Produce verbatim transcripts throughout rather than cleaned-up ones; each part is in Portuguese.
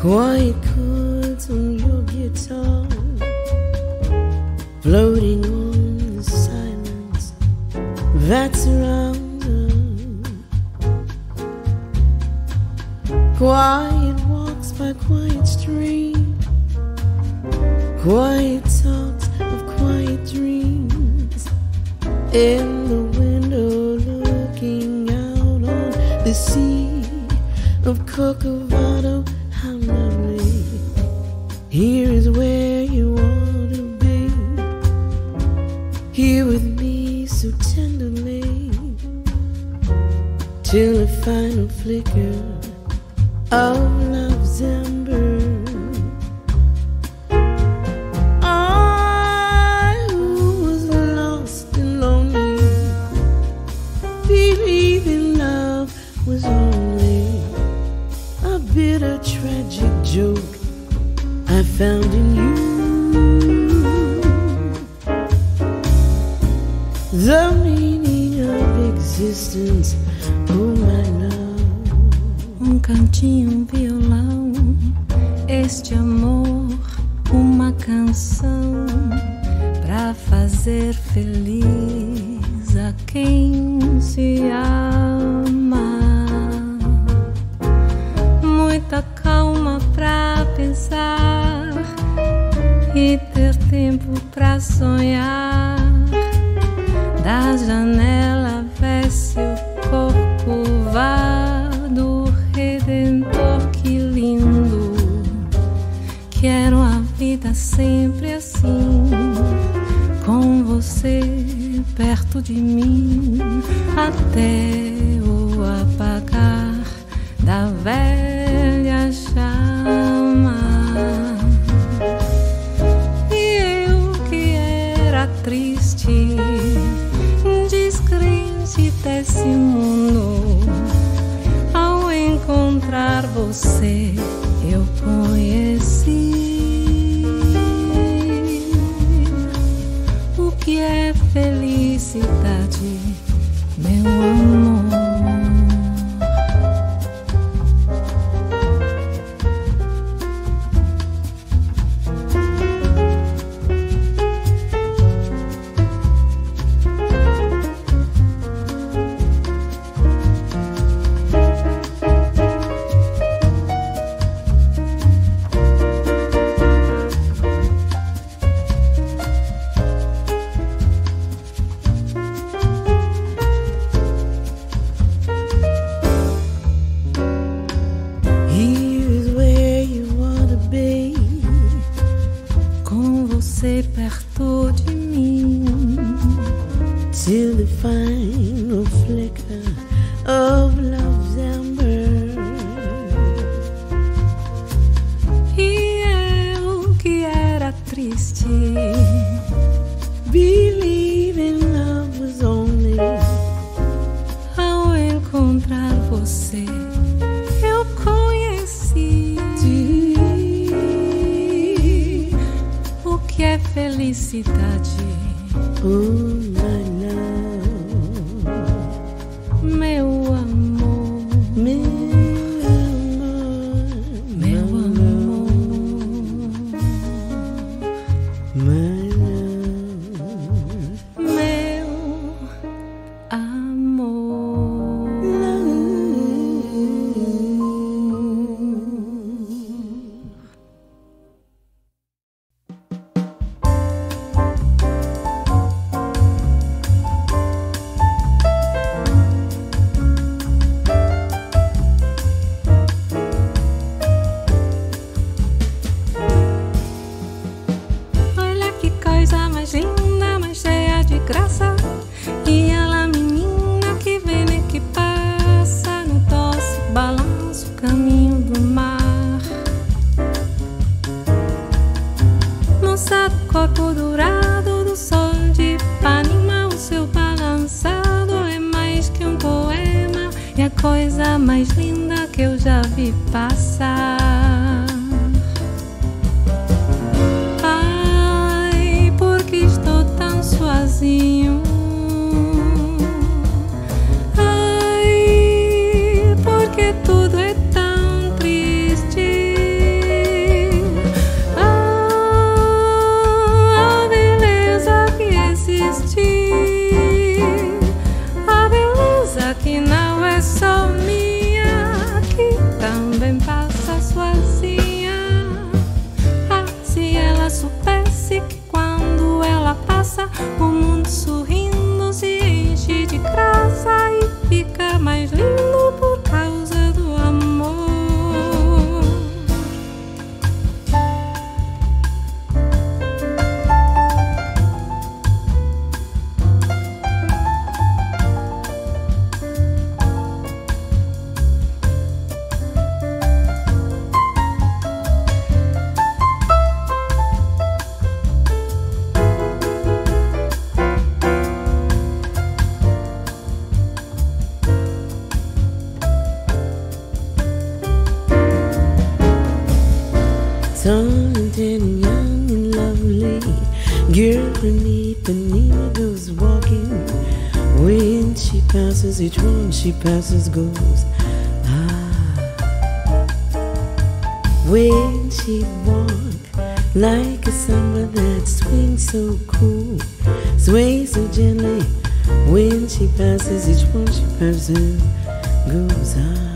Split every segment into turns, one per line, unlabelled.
quiet chords on your guitar, floating on the silence that surrounds us. Quiet walks by quiet streams, quiet talks of quiet dreams, in the window looking out on the sea of Corcovado. How lovely, here is where you want to be, here with me so tenderly, till the final flicker of love's ember. I who was lost and lonely, believing love was only a bitter tragic joke I found in you. The meaning of existence, oh my love.
Um cantinho, um violão, este amor, uma canção pra fazer feliz a quem se ama. Muita calma pra pensar e ter tempo pra sonhar. Da janela vê-se o Corcovado Redentor, que lindo. Quero a vida sempre assim, com você perto de mim, até o apagar da velha chama. E eu que era triste, descrente desse mundo, ao encontrar você eu conheci o que é felicidade, meu amor. Perto de mim,
till the final flicker of love's ember.
E eu que era triste,
believing love was only,
ao encontrar você eu conheci o que é felicidade,
oh my love,
meu amor,
meu amor,
meu amor,
my love,
meu amor,
love.
Corpo dourado do sol de Ipanema, o seu balançado é mais que um poema, é a coisa mais linda que eu já vi passar. Ai, porque estou tão sozinho. Ai, porque tudo é tão triste.
taunted and young and lovely, girl beneath Ipanema goes walking. When she passes, each one she passes goes, ah. When she walk like a samba that swings so cool, sways so gently. When she passes, each one she passes goes, ah.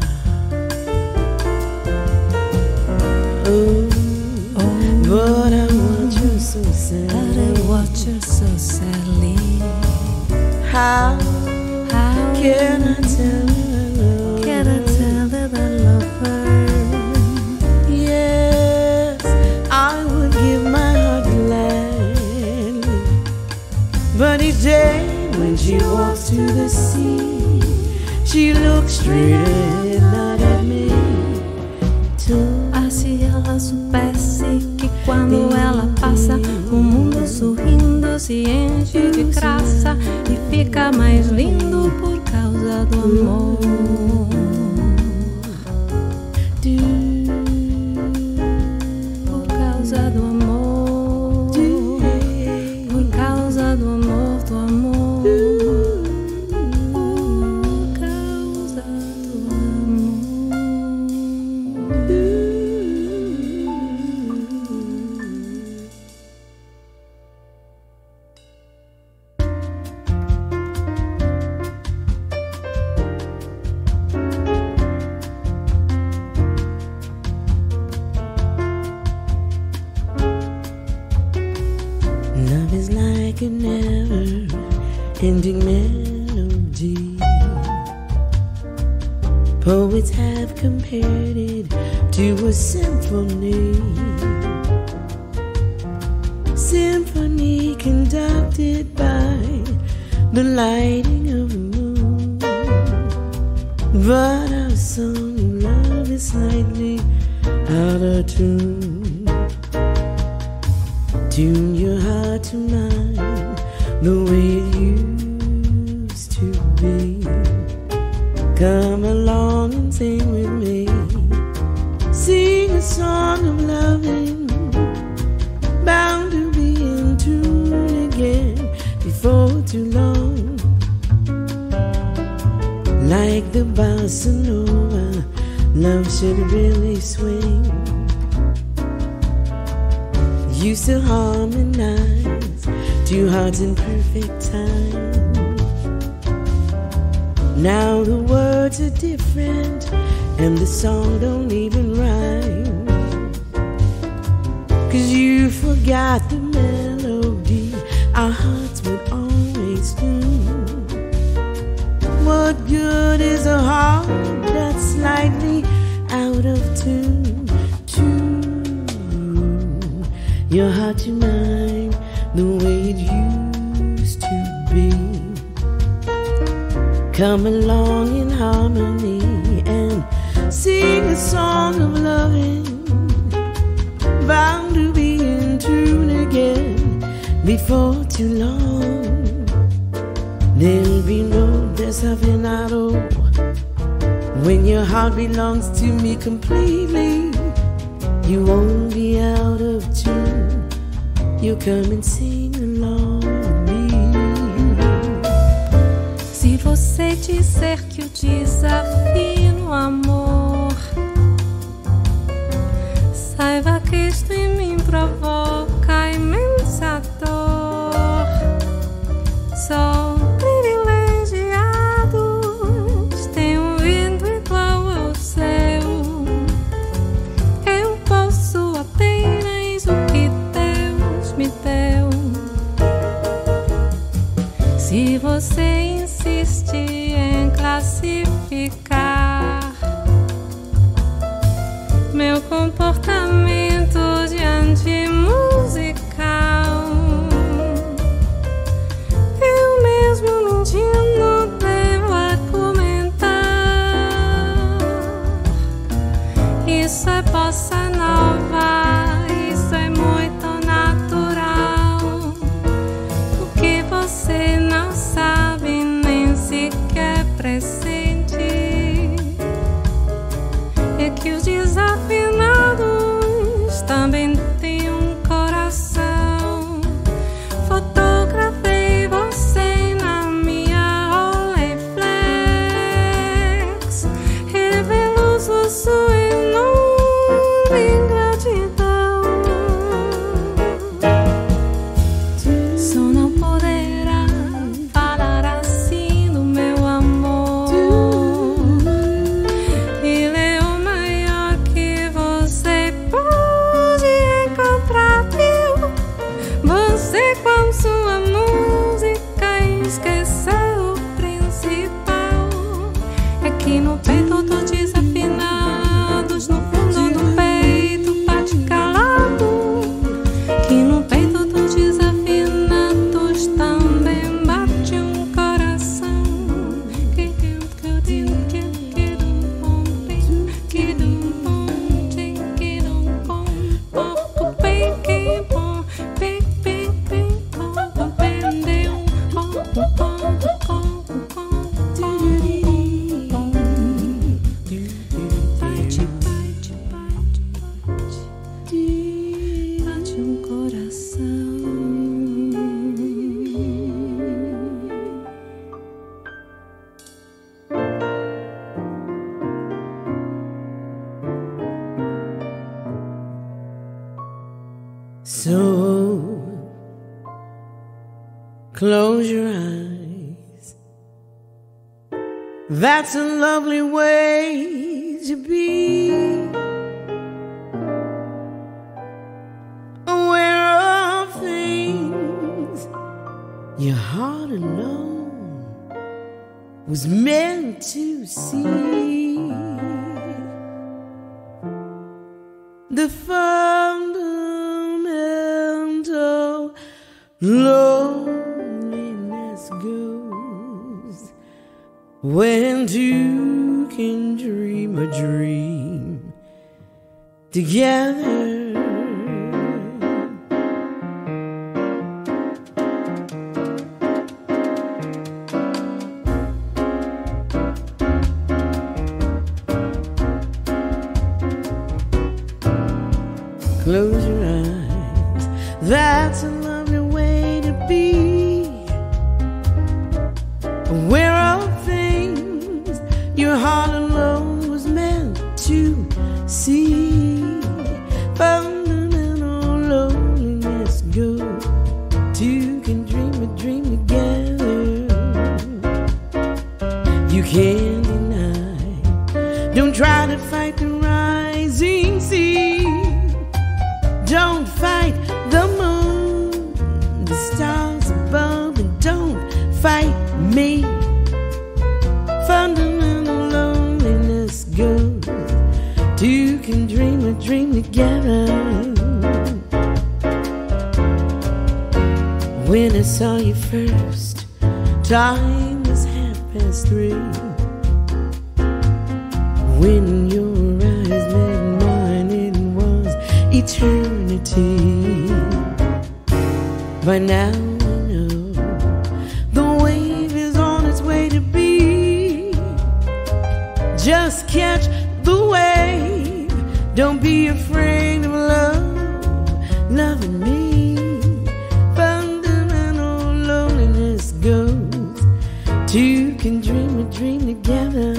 Oh, oh, but I watch her so sadly.
But I watch her so sadly.
How,
How
can I tell her I love
can I
her?
tell that I love her?
Yes, I would give my heart gladly. But each day when she walks to the sea, she looks straight ahead, not at me.
Ah, se ela soubesse que quando ela passa, o mundo sorrindo se enche de graça e fica mais lindo por causa do amor. Por causa do amor. Por causa do amor, do amor. Por causa do amor.
Love is like a never-ending melody. Poets have compared it to a symphony. Symphony conducted by the lighting of the moon. But our song of love is slightly out of tune. Tune your heart to mine the way it used to be. Come along and sing with me. Sing a song of loving, bound to be in tune again before too long. Like the bossa nova, love should really swing. Used to harmonize two hearts in perfect time. Now the words are different and the song don't even rhyme. Cause you forgot the melody our hearts would always do. What good is a heart that's slightly out of tune? Your heart to mine the way it used to be. Come along in harmony and sing a song of loving, bound to be in tune again before too long. There'll be no desafinado when your heart belongs to me completely. You won't be out of tune. You come and sing along with me.
Se você disser que o desafio no amor, saiba que isto em mim provoca imensa dor. Sou privilegiados, tenho um vento igual ao seu. Eu posso apenas o que Deus me deu. Se você insiste em classificar meu comportamento diante musical, eu mesmo mentindo devo argumentar. Isso é bossa nova, isso é muito natural. O que você não sabe nem sequer pressente é que os desafinados também
So close your eyes. That's a lovely way to be. Aware of things your heart alone was meant to see. The fundamental loneliness goes when two can dream a dream together. Close your eyes, that's a lovely way to be. Aware of things your heart alone was meant to see. Fundamental loneliness goes, two can dream a dream together. You can't deny, don't try to fight the rising sea. Don't fight the moon, the stars above, and don't fight me. Fundamental loneliness goes, two can dream a dream together. When I saw you first, time was half past three. When your eyes met mine, it was eternity. By now I know the wave is on its way to be. Just catch the wave, don't be afraid of love, loving me. Fundamental loneliness goes, two can dream a dream together.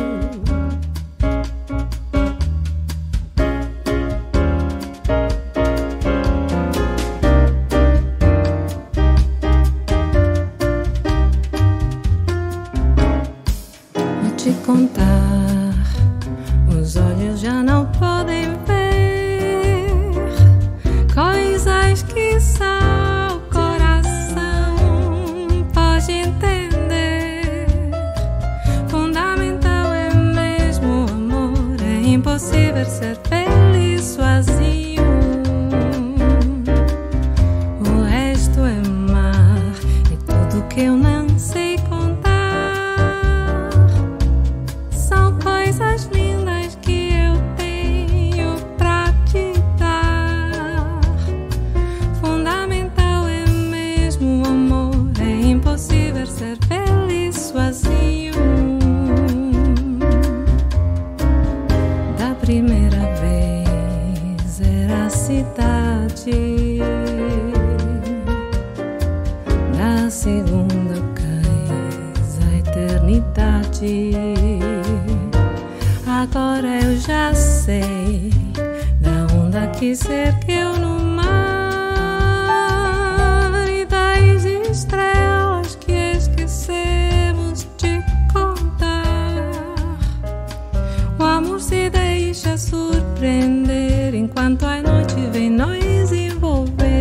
Contar, os olhos já não podem ver coisas que só o coração pode entender. Fundamental é mesmo o amor, é impossível ser feliz sozinho. O resto é mar, e tudo que eu não sei contar. Coisas lindas que eu tenho pra te dar. Fundamental é mesmo o amor, é impossível ser feliz sozinho. Da primeira vez era a cidade, da segunda cais a eternidade. Agora eu já sei da onda que cerqueu no mar e das estrelas que esquecemos de contar. O amor se deixa surpreender enquanto a noite vem nos envolver.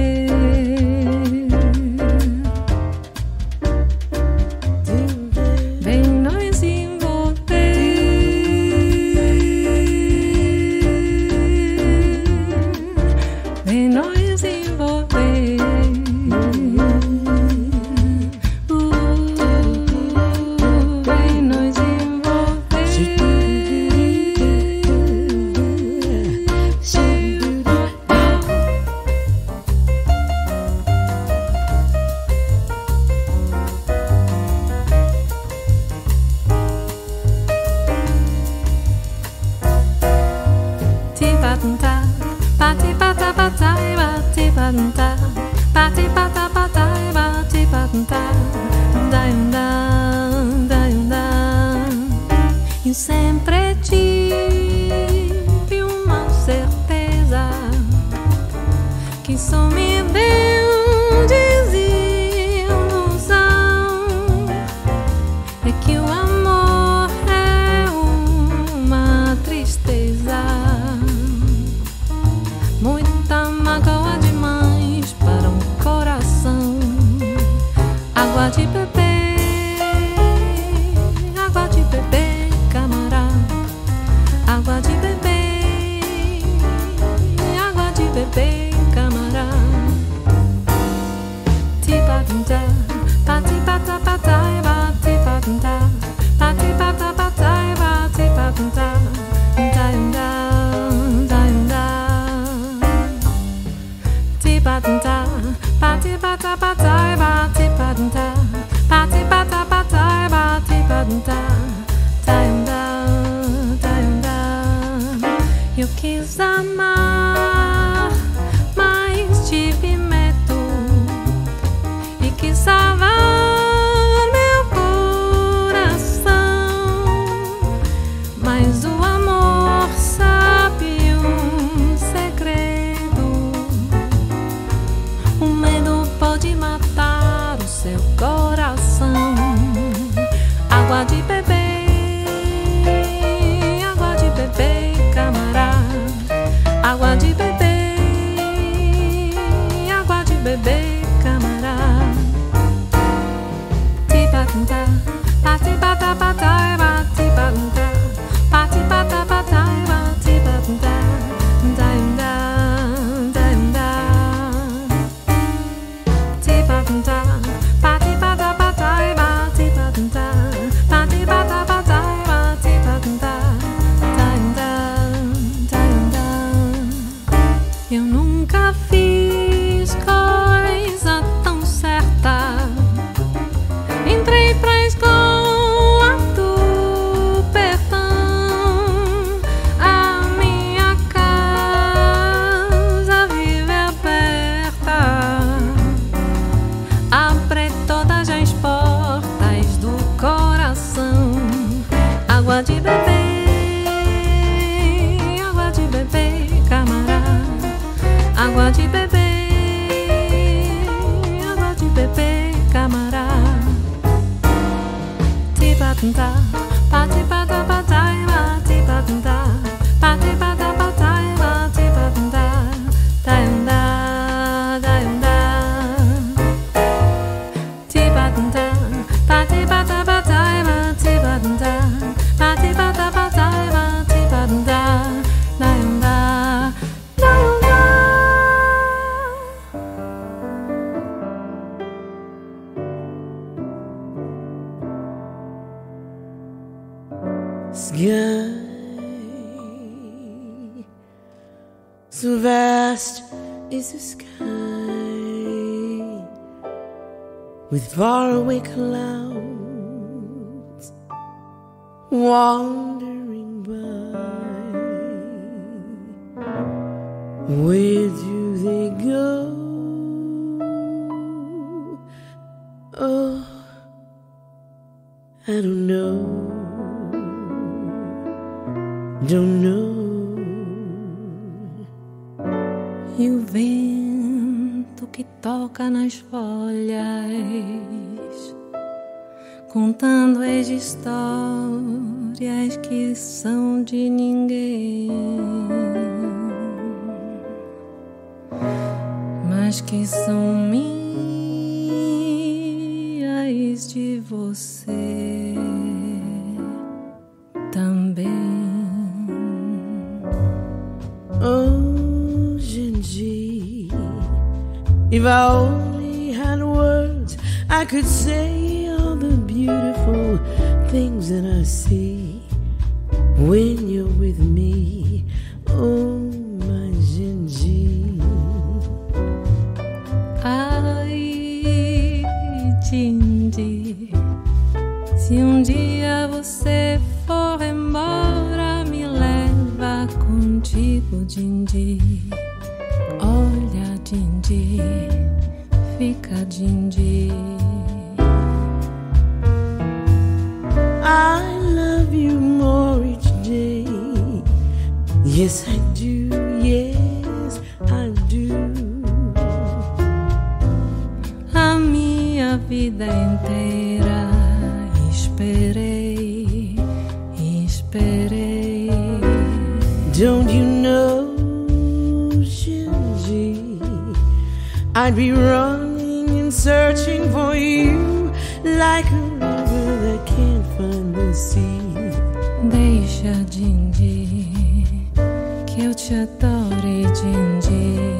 Vem nos envolver. Vem nos envolver. Uh, vem nos envolver. Ti-ba-dum-ta, ba-ti-ba-ta-ba-tai, ba-ti-ba-dum-ta, ba-ti-ba-ta-ba-tai, ba-ti-ba-dum-ta, dai-um-da, dai-um-da. Eu sempre tive uma certeza que só me Eu quis amar, mas tive medo e quis salvar meu coração. Mas o amor sabe um segredo: o medo pode matar o seu coração. Água de beber, água de beber, camarada. Água de beber, água de beber, camarada. Tiba-tum-ta, pati-bata-bata, bati-ba-tum-ta, pati-bata-bata, bati-ba-tum-ta, da-yum-da, da-yum-da. Tiba-tum-ta, pati-bata-bata, bati-ba-tum-ta, pati-bata-bata, bati-ba-tum-ta, da-yum-da. Eu nunca fiz coisa tão certa. Entrei pra escola do perdão. A minha casa vive aberta. Abre todas as portas do coração. Água de beber, água de beber, camarada. Água de beber, água de beber, camarada. Tiba-tum-ta, pati-bata-bata, bati-ba-tum-ta, pati-bata-bata, bati-ba-tum-ta, da-yum-da, da-yum-da. Tiba-tum-ta, pati-bata-bata, bati-ba-tum-ta, pati-bata-bata, bati-ba-tum-ta, da-yum-da.
Sky so vast is the sky, with faraway clouds wandering by. Where do they go? Oh, I don't know. Don't know.
E o vento que toca nas folhas, contando as histórias que são de ninguém, mas que são minhas, de você também.
Oh, Genji, if I only had words, I could say all the beautiful things that I see when you're with me. Oh, my Genji.
Ai, Genji, se um dia você for embora, me leva contigo, Genji. Olha, Genji, fica, Genji.
I love you more each day. Yes, I do. Yes, I do.
A minha vida inteira esperei, esperei.
Don't you know, Genji, I'd be running and searching for you like a river that can't find the sea.
Deixa, Genji, que eu te adore, Genji.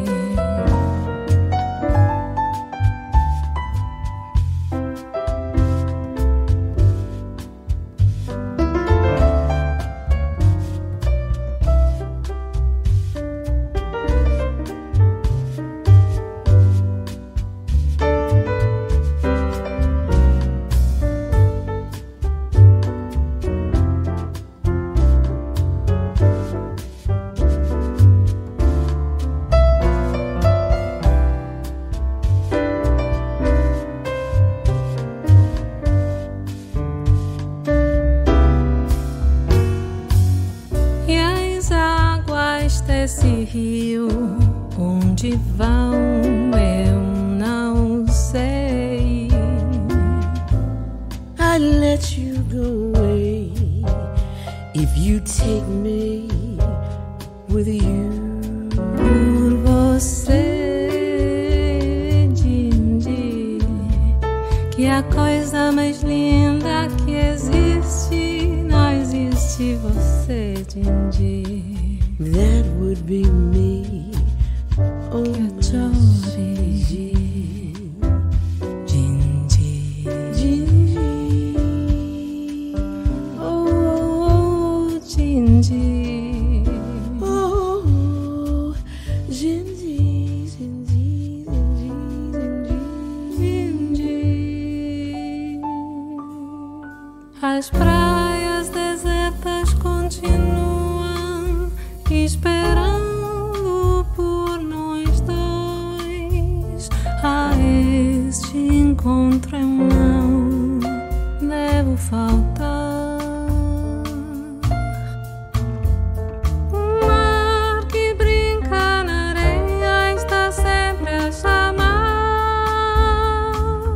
Onde vão eu não sei.
I'd let you go away if you take me with you.
Por você, Dindi, que a coisa mais linda que existe, não existe você, Dindi.
That would be me. Oh,
Dindi, Dindi, Dindi, oh, Dindi,
oh, Dindi, Dindi,
Dindi. As praias desertas continuam esperando por nós dois. A este encontro eu não devo faltar. O mar que brinca na areia está sempre a chamar.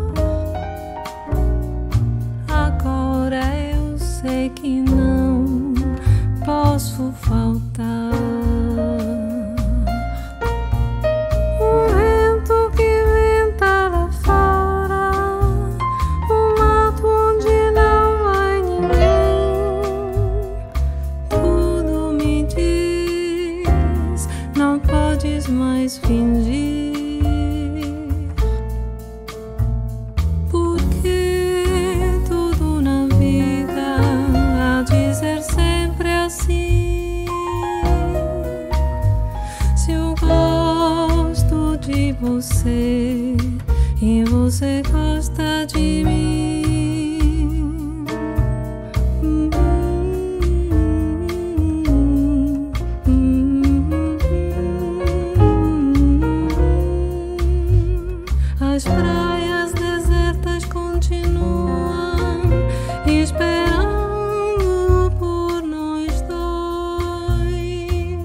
Agora eu sei que não posso faltar. O vento que venta lá fora, o mato onde não vai ninguém, tudo me diz, não podes mais fingir. Porque tudo na vida há de ser sempre assim. Se eu gosto de você e você gosta de mim, hum, hum, hum, hum. As praias desertas continuam esperando por nós dois.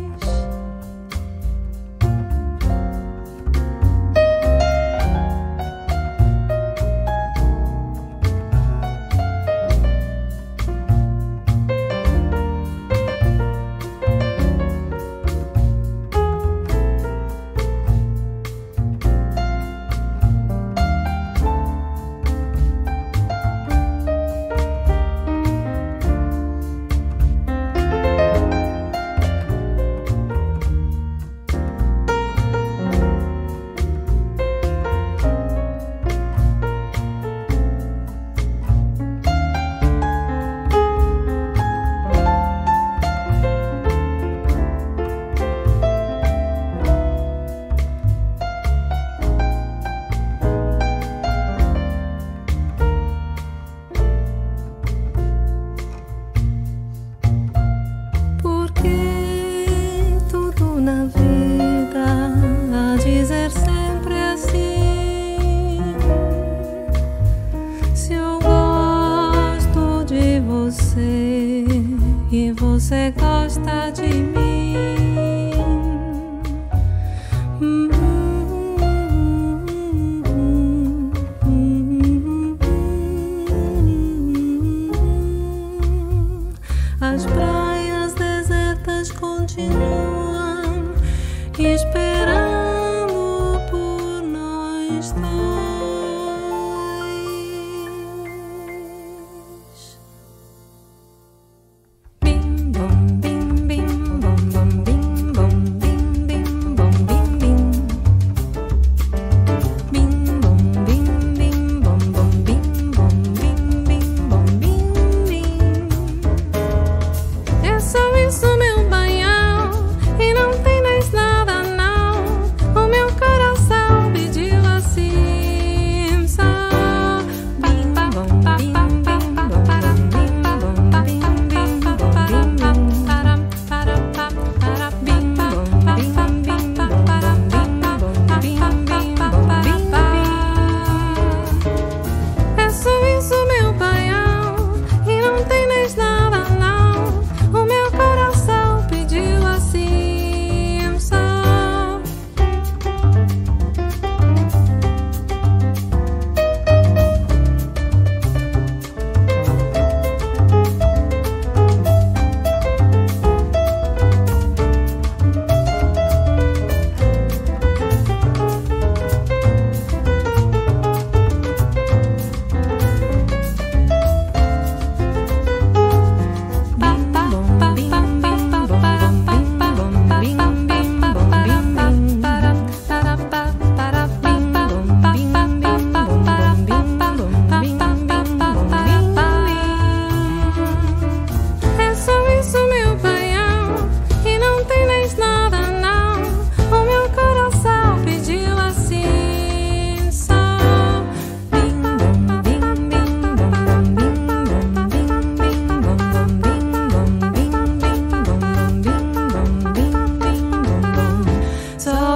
Porque tudo na vida há de ser sempre assim. Se eu gosto de você e você gosta de mim, hum, hum, hum, hum, hum. As praias desertas continuam esperando por nós dois. Bim bom bim bim bom bom bim bom bim bim bom bim bim. Bim bom bim bim bom bom bim bom bim bim bom bim bim. É só isso, meu banhão, e não tem mais nada não. O meu coração pediu assim.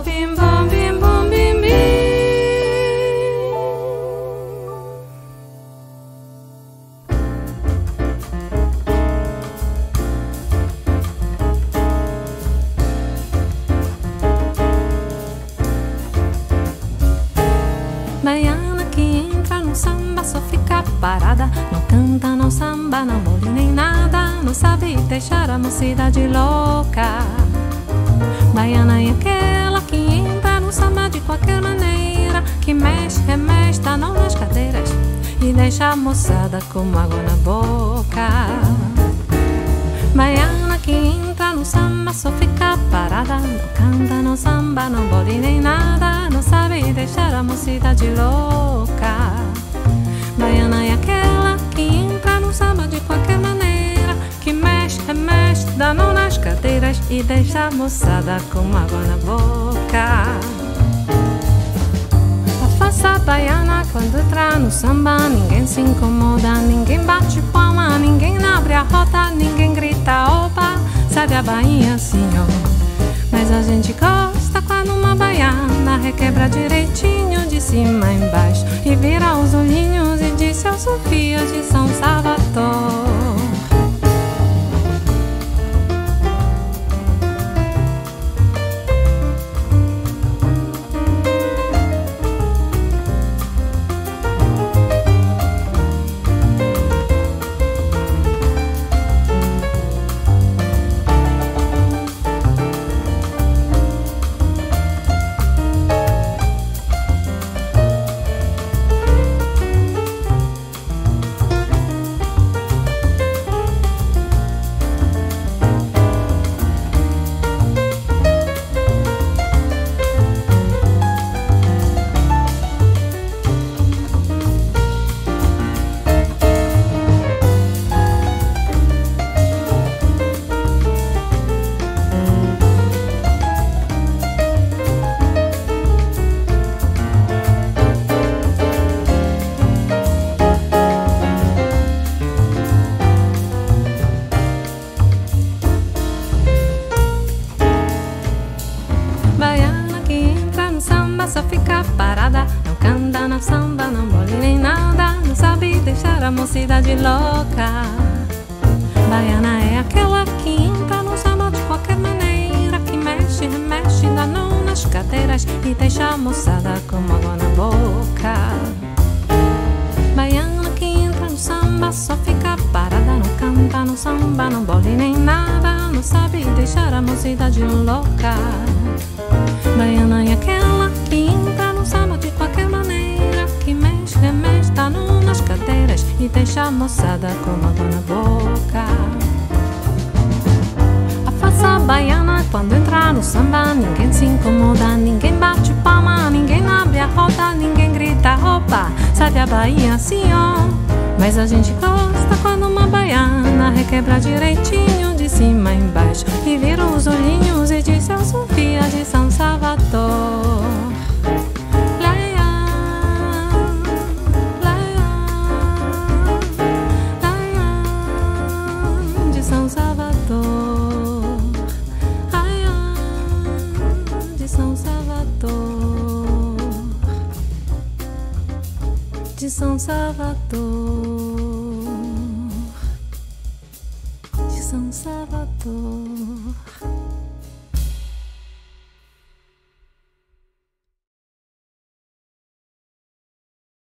bim bom bim bom bim bim. Baiana que entra no samba só fica parada, não canta, não samba, não bole nem nada, não sabe deixar a mocidade louca. Baiana é aquela que entra no samba de qualquer maneira, que mexe, remexe, dá nó nas cadeiras e deixa a moçada com água na boca. Baiana que entra no samba só fica parada, não canta, não samba, não bole nem nada, não sabe deixar a mocidade louca. Baiana é aquela que entra no samba de qualquer maneira, que mexe, remexe, dá nó nas cadeiras e deixa a moçada com água na boca. A faça baiana quando entra no samba, ninguém se incomoda, ninguém bate palma, ninguém abre a rota, ninguém grita opa, sabe a Bahia senhor. Mas a gente gosta quando uma baiana requebra direitinho de cima embaixo e vira os olhinhos e diz eu sou filha de São Salvador. Só fica parada, não canta, não samba, não bole nem nada, não sabe deixar a mocidade louca. Baiana é aquela que entra no samba de qualquer maneira, que mexe, remexe, dá nó nas cadeiras e deixa a moçada com água na boca. Baiana que entra no samba só fica parada, não canta, não samba, não bole nem nada, não sabe deixar a mocidade louca. Baiana é aquela que entra no samba de qualquer maneira, que mexe, remexe, dá nó nas cadeiras e deixa a moçada com água na boca. A faça baiana quando entra no samba, ninguém se incomoda, ninguém bate palma, ninguém abre a roda, ninguém grita opa, sabe a Bahia senhor. Mas a gente gosta quando uma baiana requebra direitinho de cima embaixo e vira os olhinhos e diz eu sou filha de São Salvador. Laia, laia, laia, de São Salvador. Laia, de São Salvador, de São Salvador, de São Salvador.